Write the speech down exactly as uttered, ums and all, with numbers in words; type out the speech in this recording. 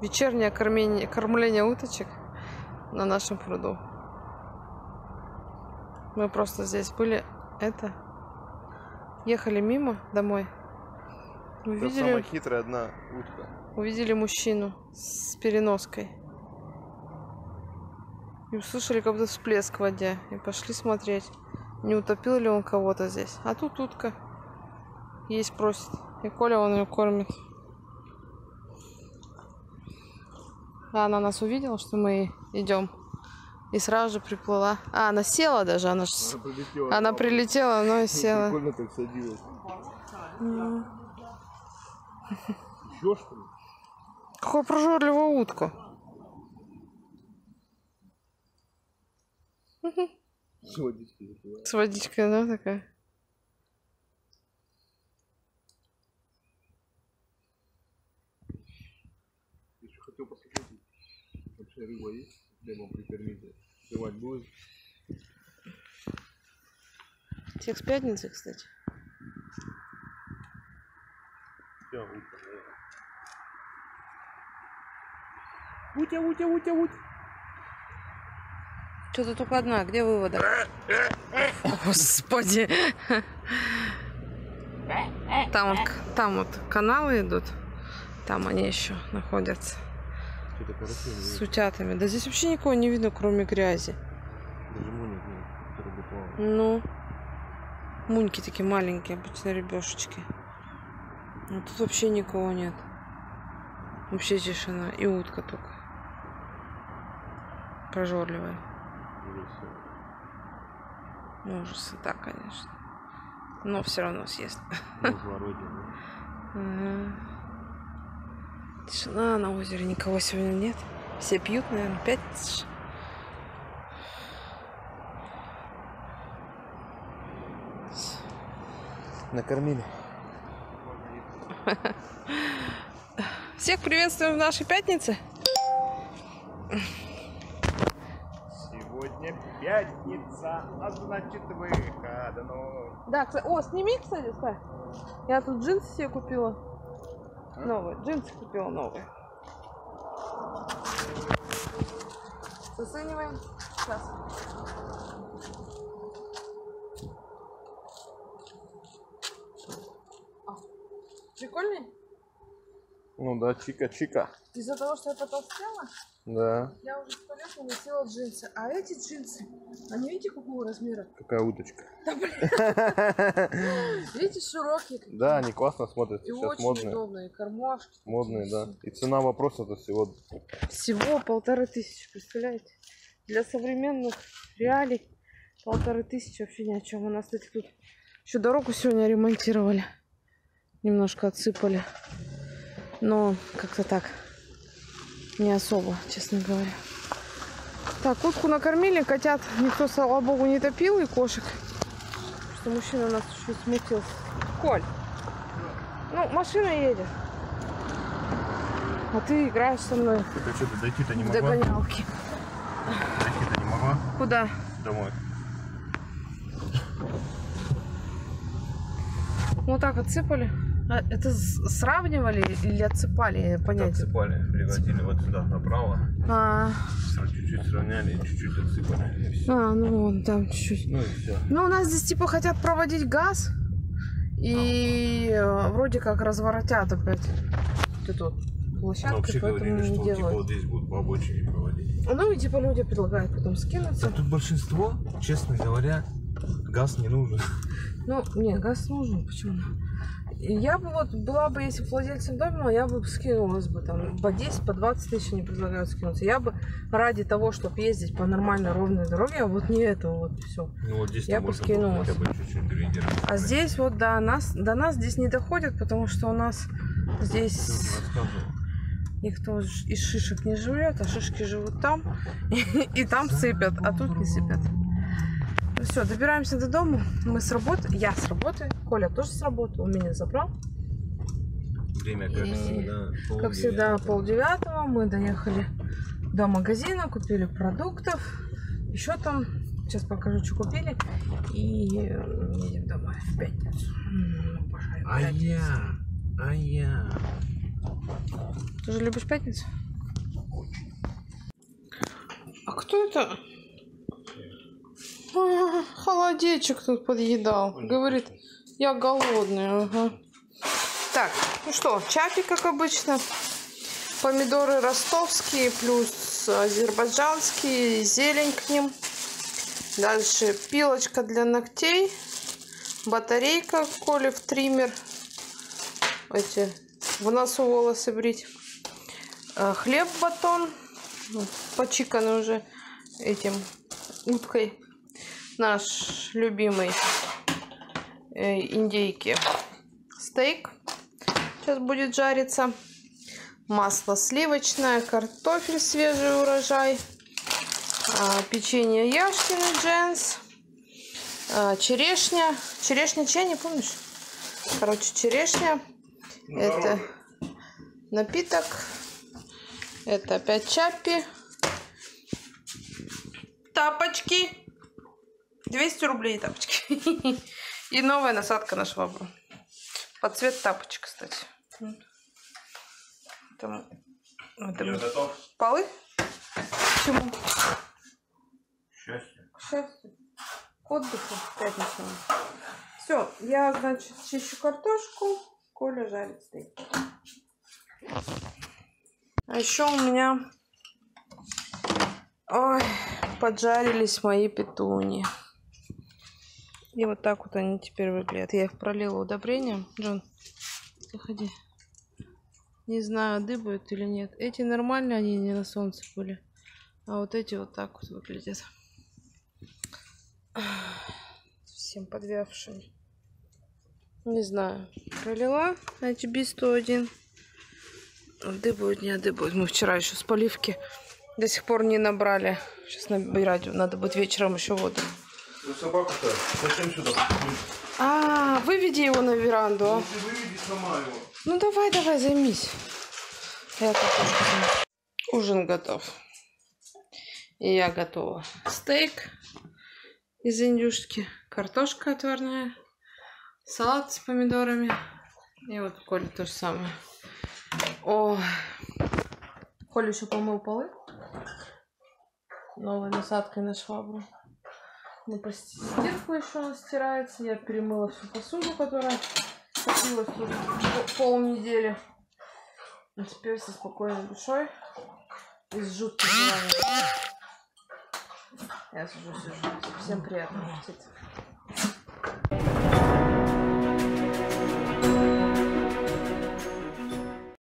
Вечернее кормление, кормление уточек на нашем пруду. Мы просто здесь были, это, ехали мимо домой. Увидели, самая хитрая одна утка. Увидели мужчину с переноской. И услышали какой-то всплеск в воде. И пошли смотреть, не утопил ли он кого-то здесь. А тут утка есть просит. И Коля он ее кормит. А она нас увидела, что мы идем. И сразу же приплыла. А, она села даже. Она, ж... она, прилетела, она прилетела, но и села. Прикольно так садилась. Mm. Еще что ли? Какая прожорливая утка. С водичкой запивает. С водичкой, да, такая. Я еще хотел посмотреть, большая рыба есть, хлебом прикормить. Сливать будет. Всех с пятницы, кстати. Все, утка, да. Утя, утя, утя, утя. Что-то только одна. Где выводок? Господи. Там вот, там вот каналы идут. Там они еще находятся. С утятами. Да здесь вообще никого не видно, кроме грязи. Даже муник нет, который бы плавал. Ну. Муньки такие маленькие, обычно ребешечки. А тут вообще никого нет. Вообще тишина. И утка только. Прожорливая. Ужасы, да, конечно. Но все равно съест. Тишина на озере, никого сегодня нет. Все пьют, наверное, пятница. Накормили. Всех приветствуем в нашей пятнице. Сегодня пятница, а значит выходной. Да, кстати, о, сними, кстати, Скай. Я тут джинсы себе купила. А? Новые. Джинсы купила новые. Зацениваем. Сейчас. Прикольный? Ну да, чика-чика. Из-за того, что я потолстела, Да. я уже сто лет не носила джинсы. А эти джинсы, они видите, какого размера? Какая уточка. Да, блин. Видите, широкие. Да, они классно смотрятся. И Сейчас очень модные. удобные. Кармашки. Модные, да. И цена вопроса-то всего. Всего полторы тысячи, представляете? Для современных реалий полторы тысячи вообще ни о чем. У нас, кстати, тут еще дорогу сегодня ремонтировали. Немножко отсыпали. Но как-то так. Не особо, честно говоря. Так, утку накормили, котят никто, слава богу, не топил, и кошек. Что мужчина у нас чуть смутился. Коль, ну, машина едет. А ты играешь со мной. Так что, ты дойти-то не в могла? догонялки. Дойти-то не могла? Куда? Домой. Вот так отсыпали. А это сравнивали или отсыпали? Понятия. Отсыпали, пригодили вот сюда направо. А, Чуть-чуть сравняли, чуть-чуть отсыпали. И все. а, ну вон там чуть-чуть. Ну и все. Ну, у нас здесь типа хотят проводить газ. И э, вроде как разворотят опять эту площадку, Вообще поэтому говорили, не что типа делают. вот здесь будут по обочине проводить. Ну и типа люди предлагают потом скинуться. Да тут большинство, честно говоря, газ не нужен. Ну, не, газ нужен, почему? Я бы вот была бы, если бы владельцем дома, я бы скинулась бы там по десять, по двадцать тысяч не предлагают скинуться. Я бы ради того, чтобы ездить по нормальной ровной дороге, а вот не этого вот все. Ну вот здесь я бы скинулась. Хотя бы чуть-чуть грейдер. А здесь вот до нас, до нас здесь не доходят, потому что у нас здесь никто из шишек не живет, а шишки живут там и, и там сыпят, а тут не сыпят. Ну все, добираемся до дома. Мы с работы, я с работы, Коля тоже с работы, он меня забрал. Время, как И, всегда, пол как всегда, полдевятого. Мы доехали до магазина, купили продуктов. Еще там, сейчас покажу, что купили. И едем домой в пятницу. Ну, пожалуй, в А пятницу. я, а я. Ты же любишь пятницу? А кто это? А, холодечек тут подъедал. Говорит, я голодный. Ага. Так, ну что, чапи, как обычно. Помидоры ростовские, плюс азербайджанские, зелень к ним. Дальше пилочка для ногтей. Батарейка, колев триммер. Эти, в носу волосы брить. Хлеб батон. Почиканный уже этим уткой. Наш любимый э, индейки стейк. Сейчас будет жариться. Масло сливочное, картофель свежий урожай. А, печенье Яшкино Дженс. А, черешня. Черешня чья, не помнишь? Короче, черешня. Ну, это напиток. Это опять чаппи. Тапочки. двести рублей тапочки. И новая насадка на швабру. Под цвет тапочек, кстати. Там, это Я готов. Полы? Почему? Счастье. Счастье. К отдыху пятничному. Все, я, значит, чищу картошку. Коля жарит стейк. А еще у меня... Ой, поджарились мои петуньи. И вот так вот они теперь выглядят. Я их пролила удобрением. Джон, заходи. Не знаю, дыбают или нет. Эти нормальные, они не на солнце были. А вот эти вот так вот выглядят. Совсем подвявшими. Не знаю. Пролила эйч би сто один. Дыбают, не дыбают. Мы вчера еще с поливки до сих пор не набрали. Сейчас набирать. Надо будет вечером еще воду. Ну собаку-то зачем сюда? А, выведи его на веранду. А? Если выведи, сломаю его. Ну давай, давай, займись. Я картошку займусь. Ужин готов. И я готова. Стейк из индюшки. Картошка отварная. Салат с помидорами. И вот Коля то же самое. О, Коля еще помыл полы. Новой насадкой на швабру. Ну, почти стирку еще она стирается. Я перемыла всю посуду, которая копилась тут полнедели. И теперь со спокойной душой и с жутким желанием. Я сижу, сижу. Всем приятного аппетита.